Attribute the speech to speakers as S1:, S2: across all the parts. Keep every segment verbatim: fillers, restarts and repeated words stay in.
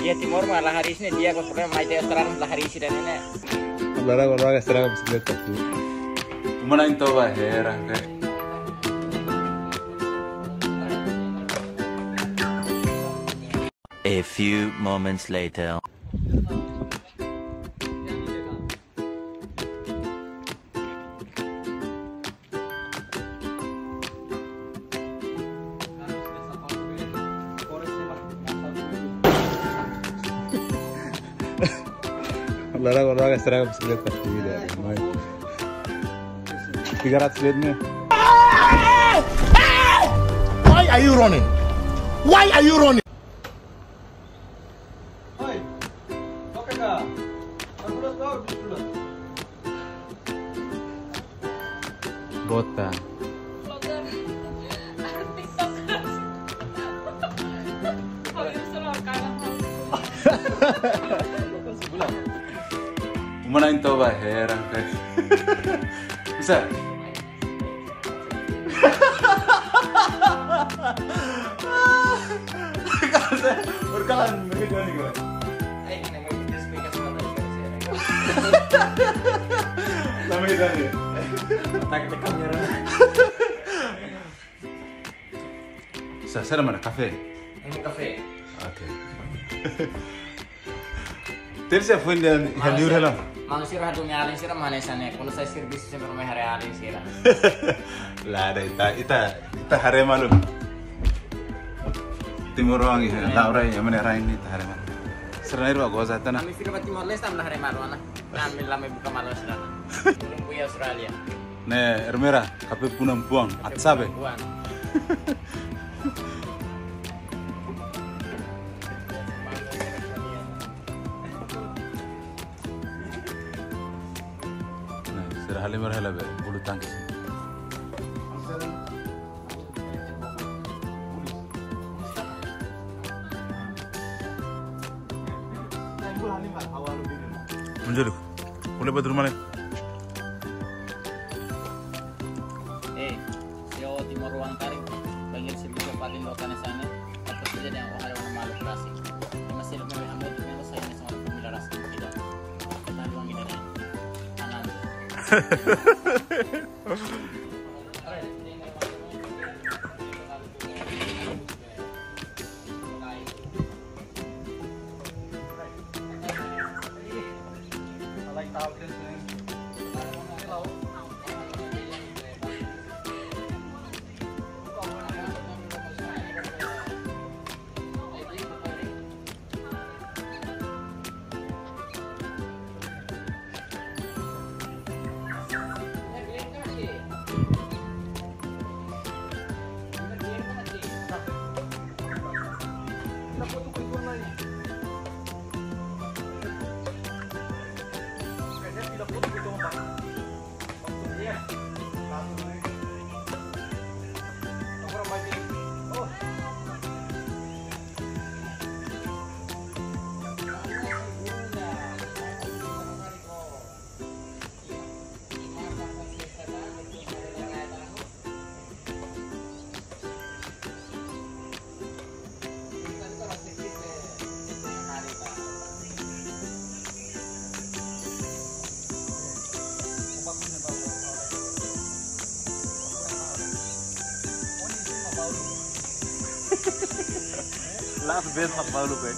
S1: dia timur malah hari ini dia kok pernah main di Australia malah hari ini dan ini.
S2: Olahraga olahraga serang bisikleta tuh. Mana itu bah heran kayak.
S3: A few moments later.
S2: Olahraga olahraga serang bisikleta tuh dia. tiga ratus nih.
S4: Why are you running? Why are you running?
S2: Bota. Mana itu bah heran kayak. Bisa. Berkalan begitu nih gue. Lama kita nih.
S1: Tak kamera.
S2: Sa, sana mana kafe?
S1: Ini kafe.
S2: Oke. Tadi saya pun dan hadir dalam.
S1: Mang sirah dunia alin sirah mana sana? Kalau saya sir bisnis sampai rumah hari alin sirah.
S2: Lah ada ita ita ita hari malu. Timur wangi, Laura yang mana rain ita hari malu. Serenai ruang gua zatan.
S1: Kami sirah timur leste amlah hari malu ana. Kami lama buka malu sirah. Belum buaya Australia.
S2: Ne ermera kape punam buang atsabe.
S1: Buang.
S2: Halimar halabe bulu tangkis. Menjadi, boleh betul mana?
S1: Eh, yo timur ruang tarik bagian sebelum paling lokal sana. Apa saja yang ada orang malu klasik. Masih lebih ambil dengan saya sama pemilik rasa tidak. Kita ruang ini.
S2: Laat bed mag Paulo pe.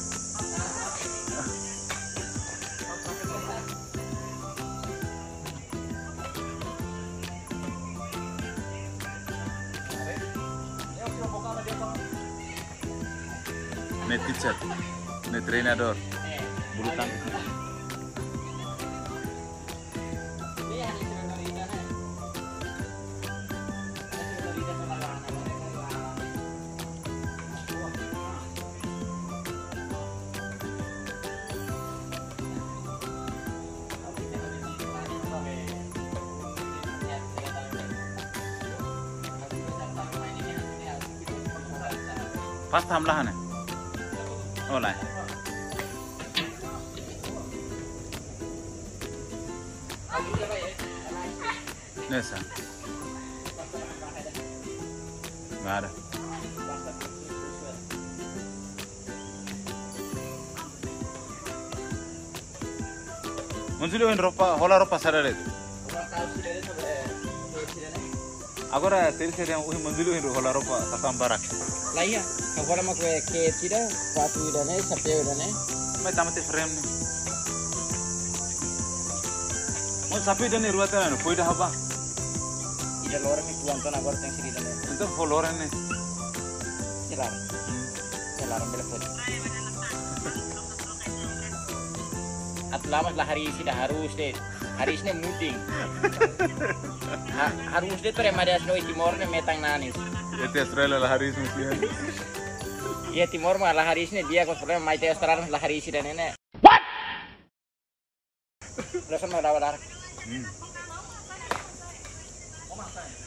S2: Net teacher, net treinador, bulu tangkis. Pas tamlahan eh? Oh lah. Nesa. Nggak ada. Manzulu en ropa, hola ropa sarare.
S1: Orang tahu sih dari sobre sih dari.
S2: Agora terse yang uhi manzulu en hola ropa kasam barak.
S1: Lah iya, agora mah gue ke tira, quatro idane, sapeu idane.
S2: Mai tamate frame ni. Mon sapi dane ruata na poida haba.
S1: Ida lora mi tuan ton agora tem siri idane.
S2: Itu follower ne.
S1: Celar. Celar bela foto. Atlamas lah hari ini dah harus deh. Hari ini muting. Ha, harus deh tuh remadas no timor ne metang nanis.
S2: Este Australia la hari musliman.
S1: Iya timor mah lah hari ini dia kok problem mai teh Australia lah hari ini dan nenek.
S4: What?
S1: Udah sama dah dah.
S2: Hmm.
S1: Oh,